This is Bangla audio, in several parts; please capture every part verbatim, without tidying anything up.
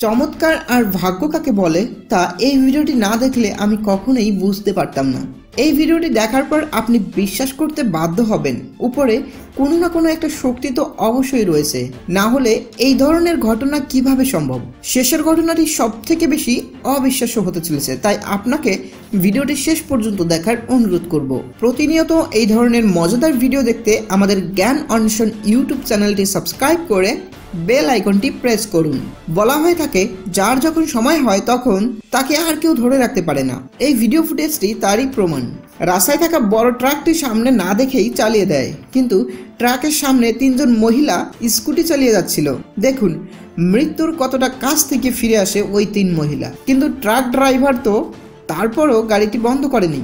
চমৎকার আর ভাগ্য কাকে বলে তা এই ভিডিওটি না দেখলে আমি কখনোই বুঝতে পারতাম না। এই ভিডিওটি দেখার পর আপনি বিশ্বাস করতে বাধ্য হবেন উপরে কোনো না কোনো একটা শক্তি তো অবশ্যই রয়েছে, না হলে এই ধরনের ঘটনা কিভাবে সম্ভব। শেষের ঘটনাটি সব থেকে বেশি অবিশ্বাস্য হতে চলেছে, তাই আপনাকে ভিডিওটি শেষ পর্যন্ত দেখার অনুরোধ করব। প্রতিনিয়ত এই ধরনের মজাদার ভিডিও দেখতে আমাদের জ্ঞান অন্বেষণ ইউটিউব চ্যানেলটি সাবস্ক্রাইব করে বেল আইকনটি প্রেস করুন। বলা হয়ে থাকে যার যখন সময় হয় তখন তাকে আর কেউ ধরে রাখতে পারে না। এই ভিডিও ফুটেজটি তারই প্রমাণ। রাস্তায় থাকা বড় ট্রাকটি সামনে না দেখেই চালিয়ে দেয়, কিন্তু ট্রাকের সামনে তিনজন মহিলা স্কুটি চালিয়ে যাচ্ছিল। দেখুন মৃত্যুর কতটা কাছ থেকে ফিরে আসে ওই তিন মহিলা, কিন্তু ট্রাক ড্রাইভার তো তারপরও গাড়িটি বন্ধ করেনি।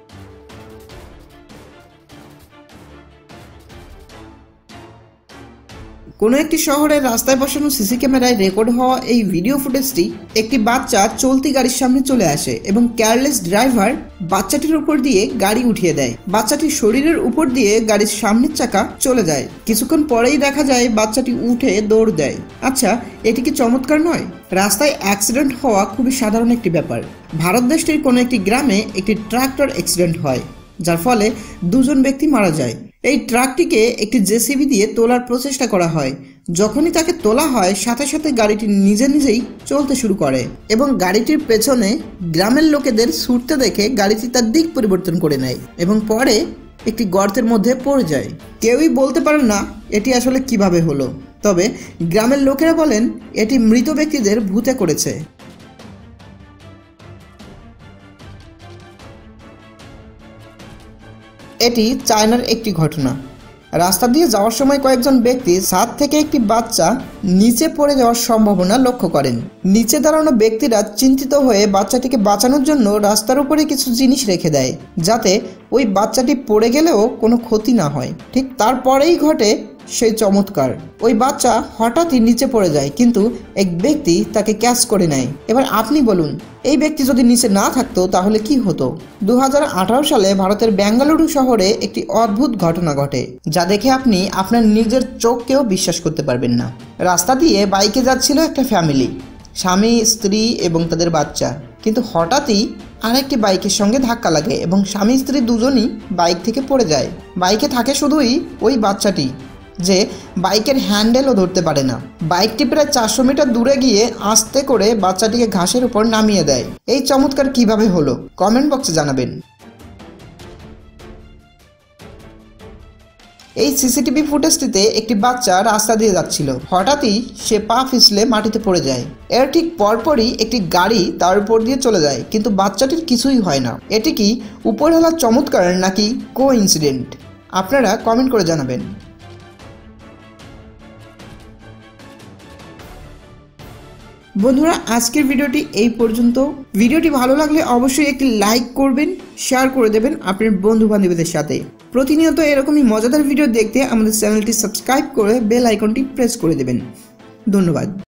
কোনো একটি শহরের রাস্তায় বসানো সিসি ক্যামেরায় রেকর্ড হওয়া এই ভিডিও ফুটেজটি একটি বাচ্চা চলতি গাড়ির সামনে চলে আসে এবং কেয়ারলেস ড্রাইভার বাচ্চাটির উপর দিয়ে গাড়ি উঠিয়ে দেয়। বাচ্চাটির শরীরের উপর দিয়ে গাড়ির সামনের চাকা চলে যায়। কিছুক্ষণ পরেই দেখা যায় বাচ্চাটি উঠে দৌড় দেয়। আচ্ছা, এটি কি চমৎকার নয়? রাস্তায় অ্যাক্সিডেন্ট হওয়া খুবই সাধারণ একটি ব্যাপার। ভারত দেশটির কোনো একটি গ্রামে একটি ট্রাক্টর অ্যাক্সিডেন্ট হয়, যার ফলে দুজন ব্যক্তি মারা যায়। এই ট্রাকটিকে একটি জেসিবি দিয়ে তোলার প্রচেষ্টা করা হয়। যখনই তাকে তোলা হয় সাথে সাথে গাড়িটি নিজে নিজেই চলতে শুরু করে এবং গাড়িটির পেছনে গ্রামের লোকেদের ছুটতে দেখে গাড়িটি তার দিক পরিবর্তন করে নেয় এবং পরে একটি গর্তের মধ্যে পড়ে যায়। কেউই বলতে পারে না এটি আসলে কিভাবে হলো, তবে গ্রামের লোকেরা বলেন এটি মৃত ব্যক্তিদের ভূতে করেছে। এটি চায়নার একটি ঘটনা। রাস্তা দিয়ে যাওয়ার সময় কয়েকজন ব্যক্তি ছাদ থেকে একটি বাচ্চা নিচে পড়ে যাওয়ার সম্ভাবনা লক্ষ্য করেন। নিচে দাঁড়ানো ব্যক্তিরা চিন্তিত হয়ে বাচ্চাটিকে বাঁচানোর জন্য রাস্তার উপরে কিছু জিনিস রেখে দেয়, যাতে ওই বাচ্চাটি পড়ে গেলেও কোনো ক্ষতি না হয়। ঠিক তারপরেই ঘটে সেই চমৎকার। ওই বাচ্চা হঠাৎই নিচে পড়ে যায়, কিন্তু এক ব্যক্তি তাকে ক্যাচ করে নেয়। এবার আপনি বলুন, এই ব্যক্তি যদি নিচে না থাকতো তাহলে কি হতো? দু হাজার আঠারো সালে ভারতের বেঙ্গালুরু শহরে একটি অদ্ভুত ঘটনা ঘটে, যা দেখে আপনি আপনার নিজের চোখকেও বিশ্বাস করতে পারবেন না। রাস্তা দিয়ে বাইকে যাচ্ছিল একটা ফ্যামিলি, স্বামী, স্ত্রী এবং তাদের বাচ্চা, কিন্তু হঠাৎই আরেকটি বাইকের সঙ্গে ধাক্কা লাগে এবং স্বামী স্ত্রী দুজনই বাইক থেকে পড়ে যায়। বাইকে থাকে শুধুই ওই বাচ্চাটি, যে বাইকের হ্যান্ডেলও ধরতে পারে না। বাইকটি প্রায় চারশো মিটার দূরে গিয়ে আস্তে করে বাচ্চাটিকে ঘাসের উপর নামিয়ে দেয়। এই চমৎকার কিভাবে হলো কমেন্ট বক্সে জানাবেন। এই সিসিটিভি ফুটেজটিতে একটি বাচ্চা রাস্তা দিয়ে যাচ্ছিল, হঠাৎই সে পা পিছলে মাটিতে পড়ে যায়। এর ঠিক পরপরই একটি গাড়ি তার উপর দিয়ে চলে যায়, কিন্তু বাচ্চাটির কিছুই হয় না। এটি কি উপরওয়ালার চমৎকার নাকি কো ইনসিডেন্ট? আপনারা কমেন্ট করে জানাবেন। বন্ধুরা, আজকের ভিডিওটি এই পর্যন্ত। ভিডিওটি ভালো লাগলে অবশ্যই একটি লাইক করবেন, শেয়ার করে দেবেন আপনার বন্ধু বান্ধবীদের সাথে। প্রতিনিয়ত এরকমই মজাদার ভিডিও দেখতে আমাদের চ্যানেলটি সাবস্ক্রাইব করে বেল আইকনটি প্রেস করে দেবেন। ধন্যবাদ।